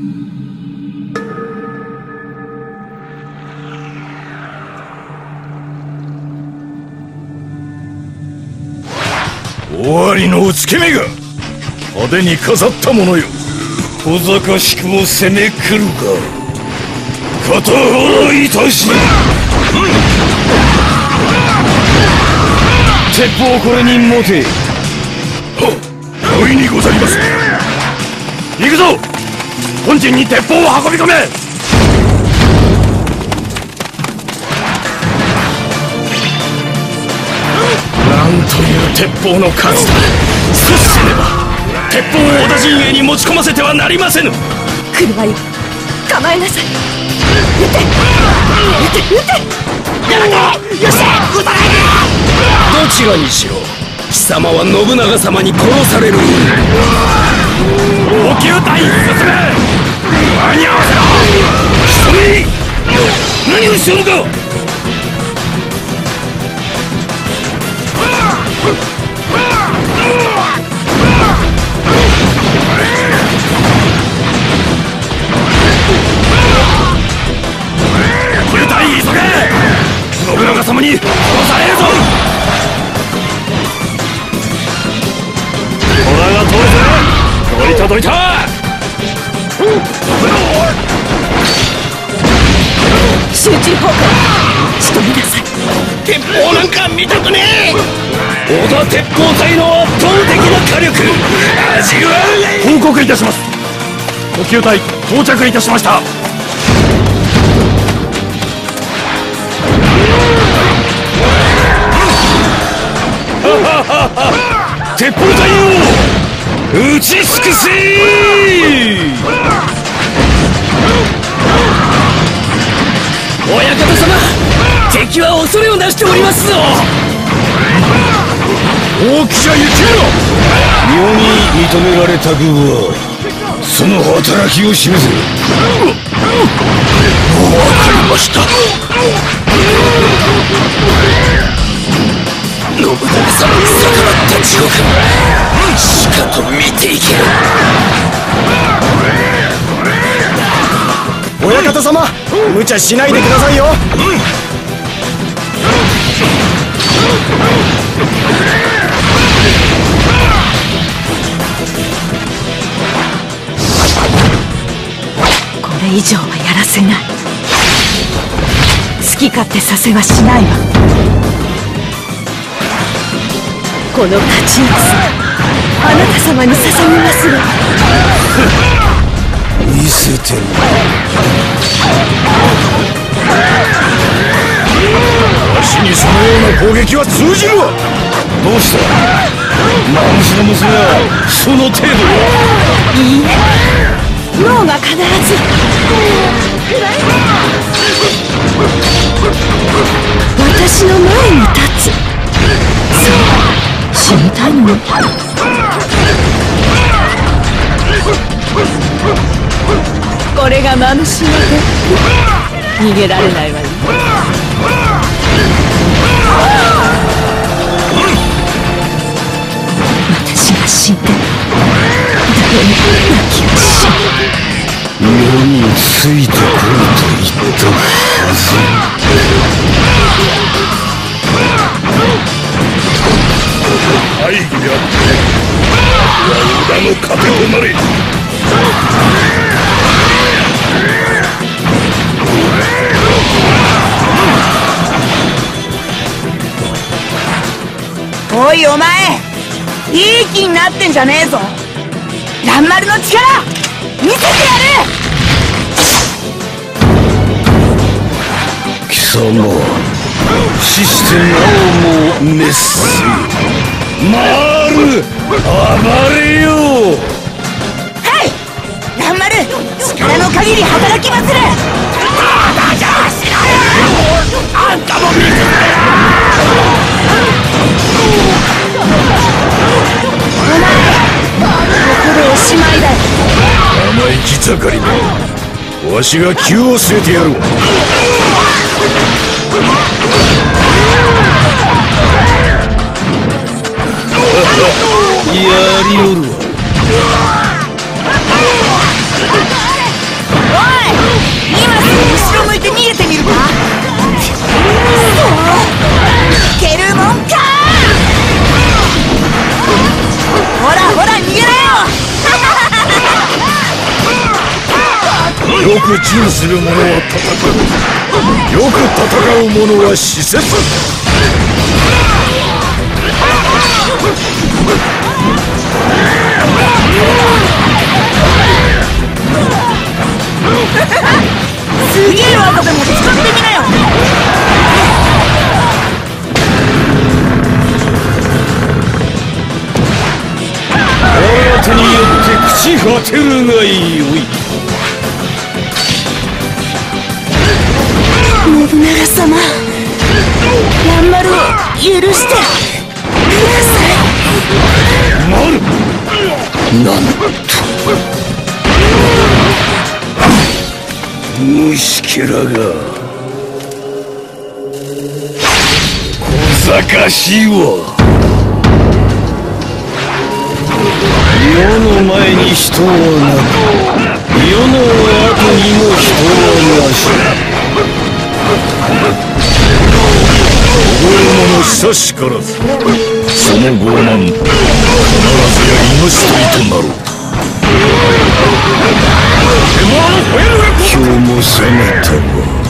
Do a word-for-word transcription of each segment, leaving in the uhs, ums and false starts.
尾張のお付け目が派手に飾ったものよ。小賢しくも攻め来るが肩払いたし、鉄砲これに持て。はっ、容易にござります。行くぞ、本陣に鉄砲を運び込め。なんという鉄砲の数だ。阻止せねば鉄砲を織田陣営に持ち込ませてはなりませぬ。 車よ、構えなさい。撃て撃て撃て。やめて、よして撃たないで。 どちらにしろ貴様は信長様に殺される。 補給隊進め。間に合わせろ。急げ。何をしておるか。補給隊急げ。信長様に殺されるぞ。虎が通るぜ。どいたどいた。 集中砲火仕留めなさい。 鉄砲なんか見たくねえ。織田鉄砲隊の圧倒的な火力味わうがい。 報告いたします。補給隊到着いたしました。鉄砲隊を撃ち尽くせ。 親方様、敵は恐れをなしておりますぞ。 大きじゃ行けろ。世に認められた軍はその働きを示せ。わかりました。 信長様に逆らった地獄、しかと見ていける。 親方様、無茶しないでくださいよ。 これ以上はやらせない。好き勝手させはしないわ。この勝ちやすあなた様に捧げますわ。 見せてみろ。わしにそのような攻撃は通じるわ。どうした、マムシの娘はその程度。 いいえ、脳が必ず。私の前に立つ。そう死にたいの。これがマムシの手。逃げられないわよ。私が死んで誰も泣きはしない。 世についてこいと言ったはず。大義であって織田の糧となれ。 おいお前、いい気になってんじゃねえぞ。蘭丸の力見せてやる。 貴様、死してなおも滅せ。回る、暴れよう。 はい、蘭丸、力の限り働きまする。ただじゃしない。あんたも見てくれよ。お前、ここでおしまいだよ。 生意気盛りめ、わしが急を据えてやるわ。やりおるわ。 よく尽する者は戦う。よく戦う者は死せず。 すげえ技でも使ってみなよ。 我が手によって朽ち果てるがよい。 信長様、蘭丸を許してください。 なるなんと虫けらが小賢しいわ。世の前に人はなく、世の後にも人はなし。 覚え者久しからず。その傲慢必ずや命取りとなろう。今日も攻めたわ。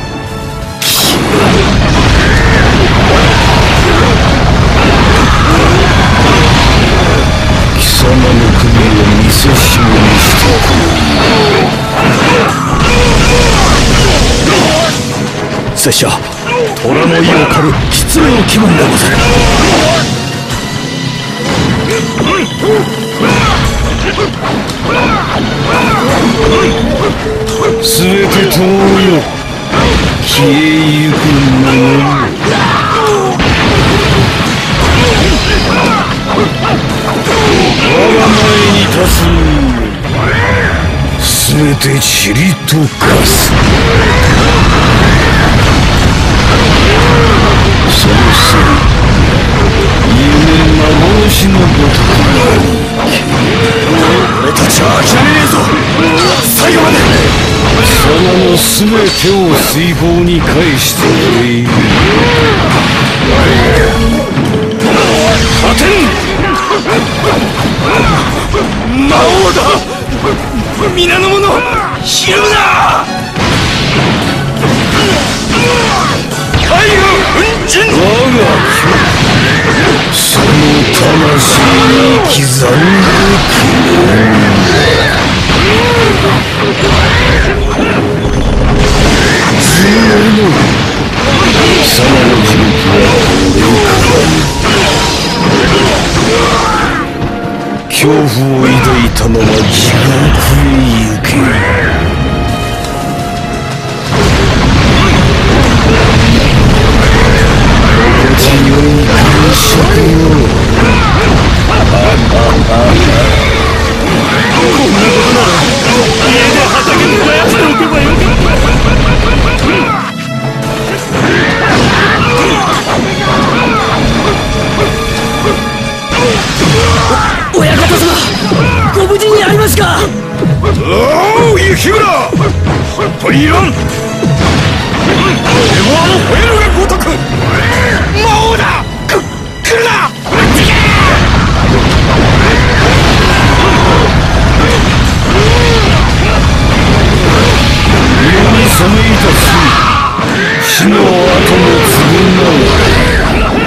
貴様の首を見せしめにしてくれ。拙者虎の意を狩る狐の気分でござる。 すべて友よ消えゆくもの。我が前に立つすべて塵と化す。そのせい夢幻のごとくなり。 俺たちは諦めねえぞ。最後まで。 貴様のすべてを水泡に返してくれ。果てん魔王だ。皆の者ひるむな。海軍奮陣。 我がその魂に刻んでくれ。ずよの貴様の記録は俺をからむ。恐怖を抱いたまま地獄へ行け。強い感触よ。こんなことなら家で畑に燃やしておけばよかった。親方様、ご無事にありますか。 おお、雪村ほっといらん。エモアの吠えるがごとく魔王だ。く来るな。 世に染めいた罪、死の後も償う。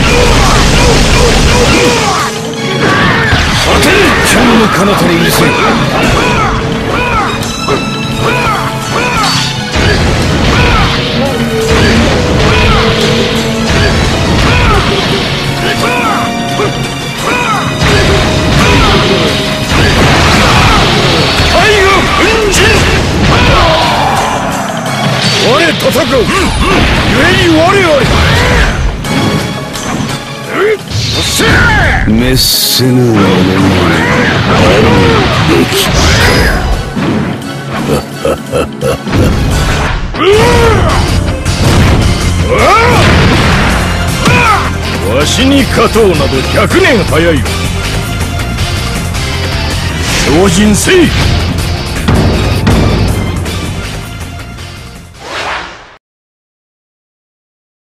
果てる今日の彼方にうるせえ。 我戦う、故に我あり。 滅せぬものにあるべきわしに勝とうなどひゃくねん早いよ。精進せい。